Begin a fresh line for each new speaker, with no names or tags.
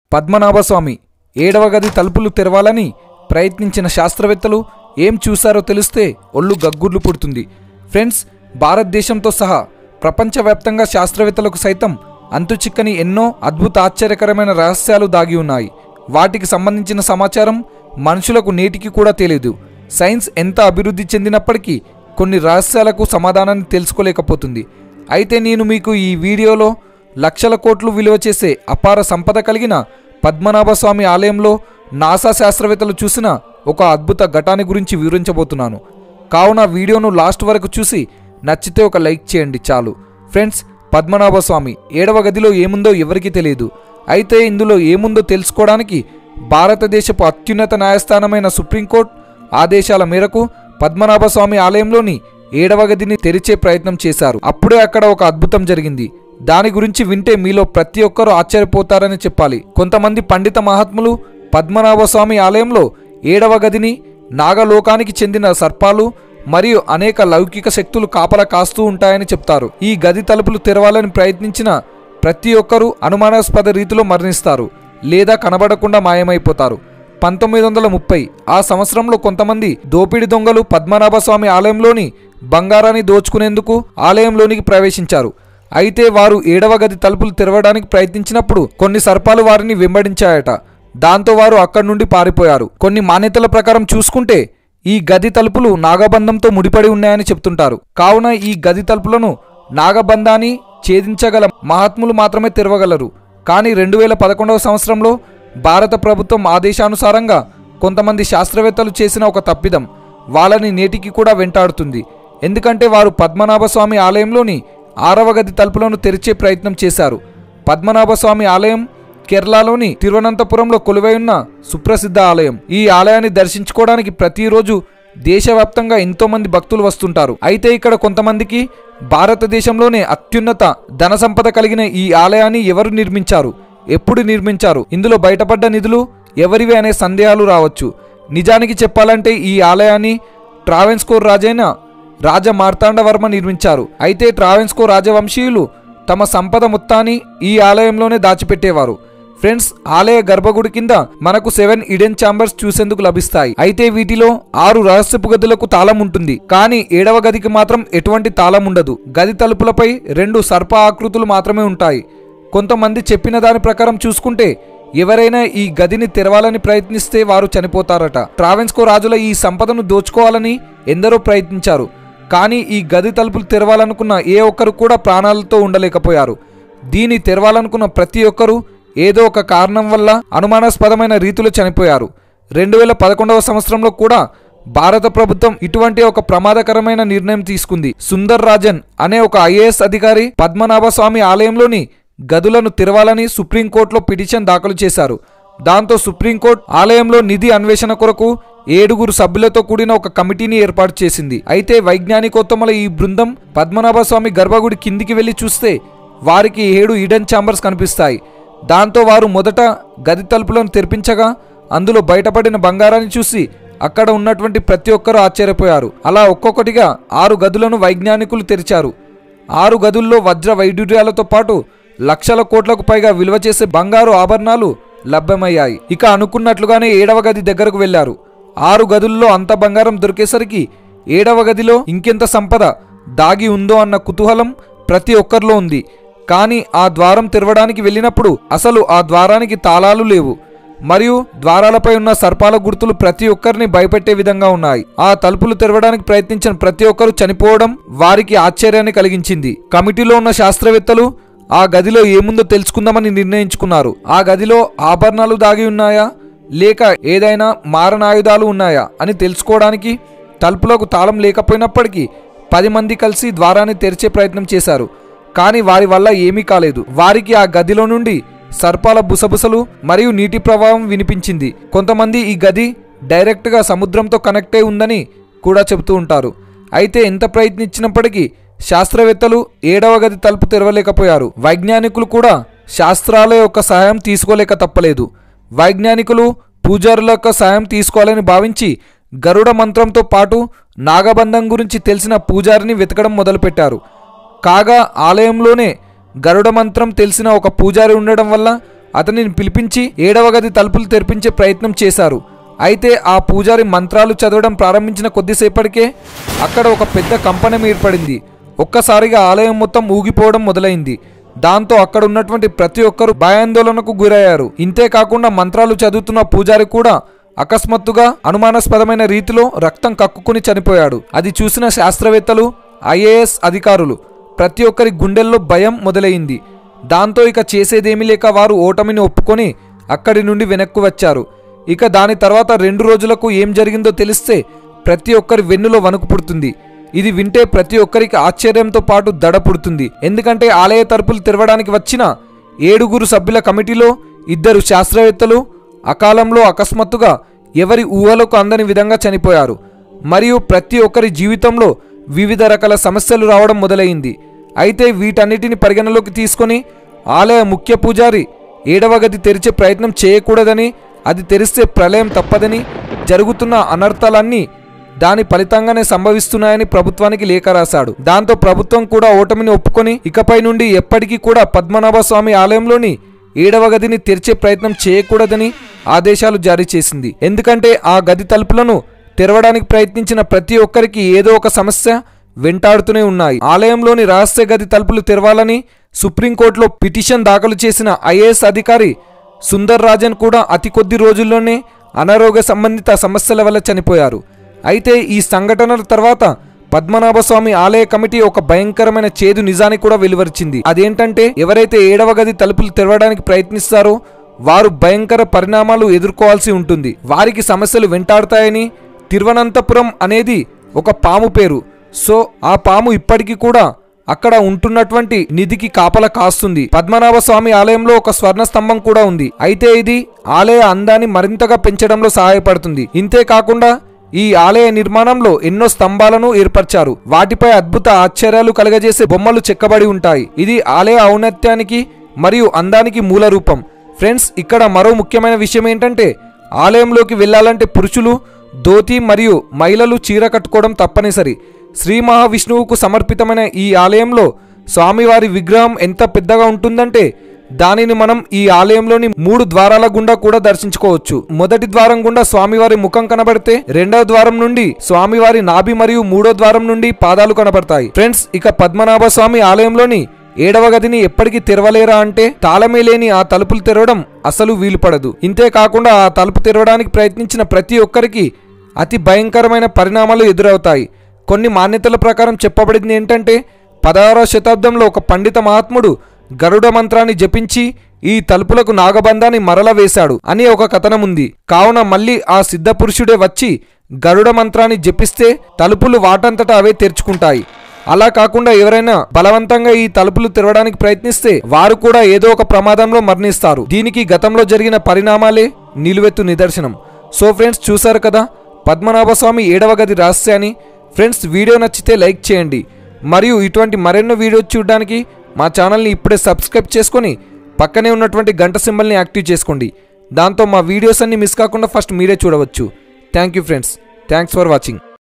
పద్మనాభస్వామి 7వ గది తలుపులు తెరవాలని ప్రయత్నించిన శాస్త్రవేత్తలు ఏం చూశారో తెలిస్తే ఒళ్ళు గగ్గుర్లు పుడుతుంది. ఫ్రెండ్స్, భారతదేశంతో సహా ప్రపంచవ్యాప్తంగా శాస్త్రవేత్తలకు సైతం అంతుచిక్కని ఎన్నో అద్భుత ఆశ్చర్యకరమైన రహస్యాలు దాగి ఉన్నాయి. వాటికి సంబంధించిన సమాచారం మనుషులకు నేటికి కూడా తెలియదు. సైన్స్ ఎంత అభివృద్ధి చెందినప్పటికీ కొన్ని రహస్యాలకు సమాధానాన్ని తెలుసుకోలేకపోతుంది. అయితే నేను మీకు ఈ వీడియోలో లక్షల కోట్లు విలువ చేసే అపార సంపద కలిగిన పద్మనాభస్వామి ఆలయంలో నాసా శాస్త్రవేత్తలు చూసిన ఒక అద్భుత ఘటాన్ని గురించి వివరించబోతున్నాను. కావున వీడియోను లాస్ట్ వరకు చూసి నచ్చితే ఒక లైక్ చేయండి చాలు. ఫ్రెండ్స్, పద్మనాభస్వామి 7వ గదిలో ఏముందో ఎవరికీ తెలియదు. అయితే ఇందులో ఏముందో తెలుసుకోవడానికి భారతదేశపు అత్యున్నత న్యాయస్థానమైన సుప్రీంకోర్టు ఆదేశాల మేరకు పద్మనాభస్వామి ఆలయంలోని 7వ గదిని తెరిచే ప్రయత్నం చేశారు. అప్పుడే అక్కడ ఒక అద్భుతం జరిగింది. దాని గురించి వింటే మీలో ప్రతి ఒక్కరూ ఆశ్చర్యపోతారని చెప్పాలి. కొంతమంది పండిత మహాత్ములు పద్మనాభస్వామి ఆలయంలో 7వ గదిని నాగలోకానికి చెందిన సర్పాలు మరియు అనేక లౌకిక శక్తులు కాపలా కాస్తూ ఉంటాయని చెప్తారు. ఈ గది తలుపులు తెరవాలని ప్రయత్నించిన ప్రతి ఒక్కరూ అనుమానాస్పద రీతిలో మరణిస్తారు లేదా కనబడకుండా మాయమైపోతారు. 1930 ఆ సంవత్సరంలో కొంతమంది దోపిడీ దొంగలు పద్మనాభస్వామి ఆలయంలోని బంగారాన్ని దోచుకునేందుకు ఆలయంలోనికి ప్రవేశించారు. అయితే వారు 7వ గది తలుపులు తెరవడానికి ప్రయత్నించినప్పుడు కొన్ని సర్పాలు వారిని వెంబడించాయట. దాంతో వారు అక్కడి నుండి పారిపోయారు. కొన్ని మాన్యతల ప్రకారం చూసుకుంటే ఈ గది తలుపులు నాగబంధంతో ముడిపడి ఉన్నాయని చెప్తుంటారు. కావున ఈ గది తలుపులను నాగబంధాన్ని ఛేదించగల మహాత్ములు మాత్రమే తెరవగలరు. కానీ 2011వ సంవత్సరంలో భారత ప్రభుత్వం ఆదేశానుసారంగా కొంతమంది శాస్త్రవేత్తలు చేసిన ఒక తప్పిదం వాళ్ళని నేటికి కూడా వెంటాడుతుంది. ఎందుకంటే వారు పద్మనాభస్వామి ఆలయంలోని 6వ గది తలుపులను తెరిచే ప్రయత్నం చేశారు. పద్మనాభస్వామి ఆలయం కేరళలోని తిరువనంతపురంలో కొలువై ఉన్న సుప్రసిద్ధ ఆలయం. ఈ ఆలయాన్ని దర్శించుకోవడానికి ప్రతిరోజు దేశవ్యాప్తంగా ఎంతోమంది భక్తులు వస్తుంటారు. అయితే ఇక్కడ కొంతమందికి భారతదేశంలోనే అత్యున్నత ధన సంపద కలిగిన ఈ ఆలయాన్ని ఎవరు నిర్మించారు, ఎప్పుడు నిర్మించారు, ఇందులో బయటపడ్డ నిధులు ఎవరివి అనే సందేహాలు రావచ్చు. నిజానికి చెప్పాలంటే ఈ ఆలయాన్ని ట్రావెన్స్కోర్ రాజైన రాజ మార్తాండవర్మ నిర్మించారు. అయితే ట్రావెన్స్కోర్ రాజవంశీయులు తమ సంపద మొత్తాన్ని ఈ ఆలయంలోనే దాచిపెట్టేవారు. ఫ్రెండ్స్, ఆలయ గర్భగుడి కింద మనకు 7 హిడెన్ ఛాంబర్స్ చూసేందుకు లభిస్తాయి. అయితే వీటిలో 6 రహస్యపు గదులకు తాళం ఉంటుంది. కానీ 7వ గదికి మాత్రం ఎటువంటి తాళం ఉండదు. గది తలుపులపై 2 సర్ప ఆకృతులు మాత్రమే ఉంటాయి. కొంతమంది చెప్పిన దాని ప్రకారం చూసుకుంటే ఎవరైనా ఈ గదిని తెరవాలని ప్రయత్నిస్తే వారు చనిపోతారట. ట్రావెన్స్కో రాజుల ఈ సంపదను దోచుకోవాలని ఎందరో ప్రయత్నించారు. కానీ ఈ గది తలుపులు తెరవాలనుకున్న ఏ ఒక్కరు కూడా ప్రాణాలతో ఉండలేకపోయారు. దీన్ని తెరవాలనుకున్న ప్రతి ఒక్కరూ ఏదో ఒక కారణం వల్ల అనుమానాస్పదమైన రీతిలో చనిపోయారు. 2011వ సంవత్సరంలో కూడా భారత ప్రభుత్వం ఇటువంటి ఒక ప్రమాదకరమైన నిర్ణయం తీసుకుంది. సుందర్ రాజన్ అనే ఒక IAS అధికారి పద్మనాభస్వామి ఆలయంలోని గదులను తెరవాలని సుప్రీంకోర్టులో పిటిషన్ దాఖలు చేశారు. దాంతో సుప్రీంకోర్టు ఆలయంలో నిధి అన్వేషణ కొరకు 7 సభ్యులతో కూడిన ఒక కమిటీని ఏర్పాటు చేసింది. అయితే వైజ్ఞానికోత్తముల ఈ బృందం పద్మనాభస్వామి గర్భగుడి కిందికి వెళ్లి చూస్తే వారికి 7 హిడెన్ ఛాంబర్స్ కనిపిస్తాయి. దాంతో వారు మొదట గది తలుపులను తెరిపించగా అందులో బయటపడిన బంగారాన్ని చూసి అక్కడ ఉన్నటువంటి ప్రతి ఒక్కరూ ఆశ్చర్యపోయారు. అలా ఒక్కొక్కటిగా 6 గదులను వైజ్ఞానికులు తెరిచారు. 6 గదుల్లో వజ్ర వైడూర్యాలతో పాటు లక్షల కోట్లకు పైగా విలువ చేసే బంగారు ఆభరణాలు లభ్యమయ్యాయి. ఇక అనుకున్నట్లుగానే 7వ గది దగ్గరకు వెళ్లారు. 6 గదుల్లో అంత బంగారం దొరికేసరికి 7వ గదిలో ఇంకెంత సంపద దాగి ఉందో అన్న కుతూహలం ప్రతి ఒక్కరిలో ఉంది. కానీ ఆ ద్వారం తెరవడానికి వెళ్ళినప్పుడు అసలు ఆ ద్వారానికి తాళాలు లేవు మరియు ద్వారాలపై ఉన్న సర్పాల గుర్తులు ప్రతి ఒక్కరిని భయపెట్టే విధంగా ఉన్నాయి. ఆ తలుపులు తెరవడానికి ప్రయత్నించిన ప్రతి ఒక్కరూ చనిపోవడం వారికి ఆశ్చర్యాన్ని కలిగించింది. కమిటీలో ఉన్న శాస్త్రవేత్తలు ఆ గదిలో ఏముందో తెలుసుకుందామని నిర్ణయించుకున్నారు. ఆ గదిలో ఆభరణాలు దాగి ఉన్నాయా లేక ఏదైనా మారణాయుధాలు ఉన్నాయా అని తెలుసుకోవడానికి తలుపులకు తాళం లేకపోయినప్పటికీ 10 మంది కలిసి ద్వారాన్ని తెరిచే ప్రయత్నం చేశారు. కానీ వారి వల్ల ఏమీ కాలేదు. వారికి ఆ గదిలో నుండి సర్పాల బుసబుసలు మరియు నీటి ప్రవాహం వినిపించింది. కొంతమంది ఈ గది డైరెక్ట్గా సముద్రంతో కనెక్ట్ అయి ఉందని కూడా చెబుతూ ఉంటారు. అయితే ఎంత ప్రయత్నించినప్పటికీ శాస్త్రవేత్తలు 7వ గది తలుపు తెరవలేకపోయారు. వైజ్ఞానికులు కూడా శాస్త్రాల యొక్క సహాయం తీసుకోలేక తప్పలేదు. వైజ్ఞానికులు పూజారుల యొక్క సహాయం తీసుకోవాలని భావించి గరుడ మంత్రంతో పాటు నాగబంధం గురించి తెలిసిన పూజారిని వెతకడం మొదలుపెట్టారు. కాగా ఆలయంలోనే గరుడ మంత్రం తెలిసిన ఒక పూజారి ఉండడం వల్ల అతనిని పిలిపించి 7వ గది తలుపులు తెరిపించే ప్రయత్నం చేశారు. అయితే ఆ పూజారి మంత్రాలు చదవడం ప్రారంభించిన కొద్దిసేపటికే అక్కడ ఒక పెద్ద కంపనం ఏర్పడింది. ఒక్కసారిగా ఆలయం మొత్తం ఊగిపోవడం మొదలైంది. దాంతో అక్కడ ఉన్నటువంటి ప్రతి ఒక్కరూ భయాందోళనకు గురయ్యారు. ఇంతేకాకుండా మంత్రాలు చదువుతున్న పూజారి కూడా అకస్మాత్తుగా అనుమానాస్పదమైన రీతిలో రక్తం కక్కుకుని చనిపోయాడు. అది చూసిన శాస్త్రవేత్తలు, ఐఏఎస్ అధికారులు ప్రతి ఒక్కరి గుండెల్లో భయం మొదలైంది. దాంతో ఇక చేసేదేమీ లేక వారు ఓటమిని ఒప్పుకొని అక్కడి నుండి వెనక్కు వచ్చారు. ఇక దాని తర్వాత 2 రోజులకు ఏం జరిగిందో తెలిస్తే ప్రతి ఒక్కరి వెన్నులో వణుకు పుడుతుంది. ఇది వింటే ప్రతి ఒక్కరికి ఆశ్చర్యంతో పాటు దడ పుడుతుంది. ఎందుకంటే ఆలయ తలుపులు తెరవడానికి వచ్చిన 7 సభ్యుల కమిటీలో 2 శాస్త్రవేత్తలు అకాలంలో అకస్మాత్తుగా ఎవరి ఊహలకు అందని విధంగా చనిపోయారు. మరియు ప్రతి ఒక్కరి జీవితంలో వివిధ రకాల సమస్యలు రావడం మొదలైంది. అయితే వీటన్నిటిని పరిగణలోకి తీసుకొని ఆలయ ముఖ్య పూజారి 7వ గది తెరిచే ప్రయత్నం చేయకూడదని, అది తెరిస్తే ప్రళయం తప్పదని, జరుగుతున్న అనర్థాలన్నీ దాని ఫలితంగానే సంభవిస్తున్నాయని ప్రభుత్వానికి లేఖ రాశాడు. దాంతో ప్రభుత్వం కూడా ఓటమిని ఒప్పుకొని ఇకపై నుండి ఎప్పటికీ కూడా పద్మనాభ స్వామి ఆలయంలోని 7వ గదిని తెరిచే ప్రయత్నం చేయకూడదని ఆదేశాలు జారీ చేసింది. ఎందుకంటే ఆ గది తలుపులను తెరవడానికి ప్రయత్నించిన ప్రతి ఒక్కరికి ఏదో ఒక సమస్య వెంటాడుతూనే ఉన్నాయి. ఆలయంలోని రహస్య గది తలుపులు తెరవాలని సుప్రీంకోర్టులో పిటిషన్ దాఖలు చేసిన ఐఏఎస్ అధికారి సుందర్ రాజన్ కూడా అతి కొద్ది రోజుల్లోనే అనారోగ్య సంబంధిత సమస్యల వల్ల చనిపోయారు. అయితే ఈ సంఘటనల తర్వాత పద్మనాభ స్వామి ఆలయ కమిటీ ఒక భయంకరమైన చేదు నిజాన్ని కూడా వెలువరించింది. అదేంటంటే ఎవరైతే 7వ గది తలుపులు తెరవడానికి ప్రయత్నిస్తారో వారు భయంకర పరిణామాలు ఎదుర్కోవాల్సి ఉంటుంది. వారికి సమస్యలు వెంటాడుతాయని, తిరువనంతపురం అనేది ఒక పాము పేరు. సో ఆ పాము ఇప్పటికీ కూడా అక్కడ ఉంటున్నటువంటి నిధికి కాపలా కాస్తుంది. పద్మనాభ స్వామి ఆలయంలో ఒక స్వర్ణ స్తంభం కూడా ఉంది. అయితే ఇది ఆలయ అందాన్ని మరింతగా పెంచడంలో సహాయపడుతుంది. ఇంతేకాకుండా ఈ ఆలయ నిర్మాణంలో ఎన్నో స్తంభాలను ఏర్పరిచారు. వాటిపై అద్భుత ఆశ్చర్యాలు కలగజేసే బొమ్మలు చెక్కబడి ఉంటాయి. ఇది ఆలయ ఔన్నత్యానికి మరియు అందానికి మూల రూపం. ఫ్రెండ్స్, ఇక్కడ మరో ముఖ్యమైన విషయం ఏంటంటే ఆలయంలోకి వెళ్ళాలంటే పురుషులు ధోతి మరియు మహిళలు చీర కట్టుకోవడం తప్పనిసరి. శ్రీ మహావిష్ణువుకు సమర్పితమైన ఈ ఆలయంలో స్వామివారి విగ్రహం ఎంత పెద్దగా ఉంటుందంటే దానిని మనం ఈ ఆలయంలోని 3 ద్వారాల గుండా కూడా దర్శించుకోవచ్చు. మొదటి ద్వారం గుండా స్వామివారి ముఖం కనబడితే 2వ ద్వారం నుండి స్వామివారి నాభి మరియు 3వ ద్వారం నుండి పాదాలు కనబడతాయి. ఫ్రెండ్స్, ఇక పద్మనాభ స్వామి ఆలయంలోని 7వ గదిని ఎప్పటికీ తెరవలేరా అంటే తాళమే లేని ఆ తలుపులు తెరవడం అసలు వీలుపడదు. ఇంతేకాకుండా ఆ తలుపు తెరవడానికి ప్రయత్నించిన ప్రతి ఒక్కరికి అతి భయంకరమైన పరిణామాలు ఎదురవుతాయి. కొన్ని మాన్యతల ప్రకారం చెప్పబడింది ఏంటంటే 16వ శతాబ్దంలో ఒక పండిత మహాత్ముడు గరుడ మంత్రాన్ని జపించి ఈ తలుపులకు నాగబంధాన్ని మరల వేశాడు అని ఒక కథనం ఉంది. కావున మళ్ళీ ఆ సిద్ధ పురుషుడే వచ్చి గరుడ మంత్రాన్ని జపిస్తే తలుపులు వాటంతటా అవే తెరుచుకుంటాయి. అలా కాకుండా ఎవరైనా బలవంతంగా ఈ తలుపులు తెరవడానికి ప్రయత్నిస్తే వారు కూడా ఏదో ఒక ప్రమాదంలో మరణిస్తారు. దీనికి గతంలో జరిగిన పరిణామాలే నిలువెత్తు నిదర్శనం. సో ఫ్రెండ్స్, చూసారు కదా పద్మనాభ స్వామి 7వ గది రహస్యాన్ని. ఫ్రెండ్స్, వీడియో నచ్చితే లైక్ చేయండి. మరియు ఇటువంటి మరెన్నో వీడియోస్ చూడడానికి మా ఛానల్ని ఇప్పుడే సబ్స్క్రైబ్ చేసుకొని పక్కనే ఉన్నటువంటి గంట సింబల్ని యాక్టివ్ చేసుకోండి. దాంతో మా వీడియోస్ అన్ని మిస్ కాకుండా ఫస్ట్ మీరే చూడవచ్చు. Thank you friends. Thanks for watching.